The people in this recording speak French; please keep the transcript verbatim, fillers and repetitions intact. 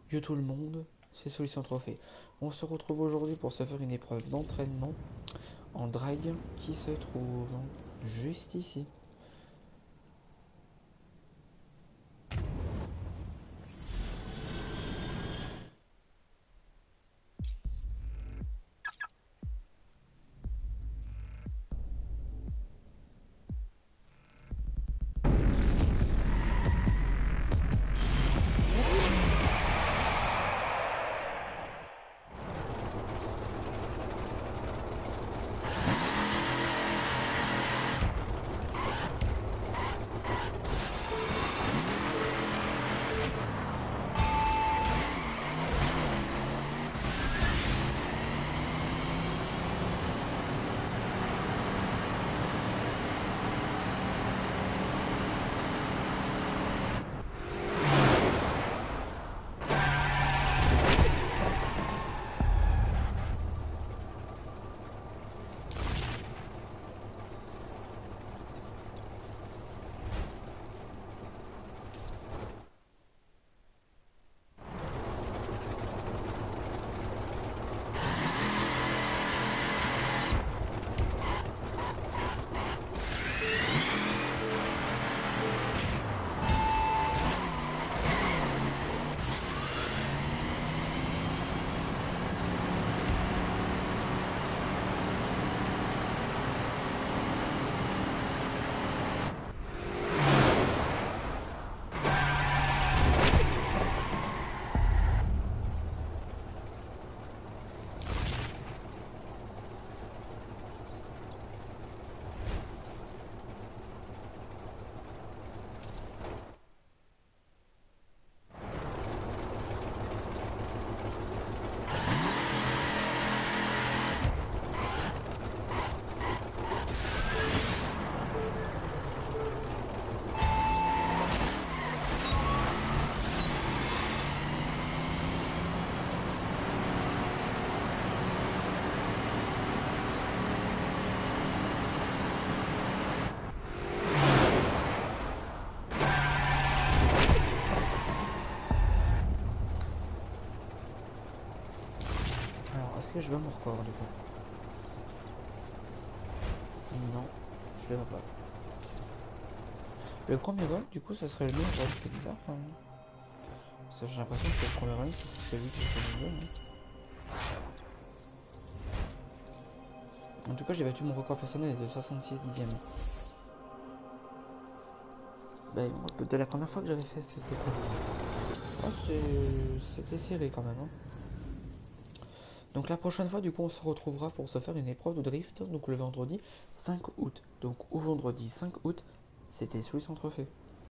Yo tout le monde, c'est Solution Trophée. On se retrouve aujourd'hui pour se faire une épreuve d'entraînement en drag qui se trouve juste ici. Alors, est-ce que je vais mon record du coup? Non, je le vois pas. Le premier run, du coup, ça serait le meilleur run, c'est bizarre quand même. Parce que j'ai l'impression que le premier run, c'est celui qui fait le mieux. En tout cas, j'ai battu mon record personnel de soixante-six dixièmes. Bah, de la première fois que j'avais fait cette épreuve. Ah, c'était serré quand même. Hein. Donc la prochaine fois, du coup, on se retrouvera pour se faire une épreuve de drift, donc le vendredi cinq août. Donc au vendredi cinq août, c'était Solution Trophée.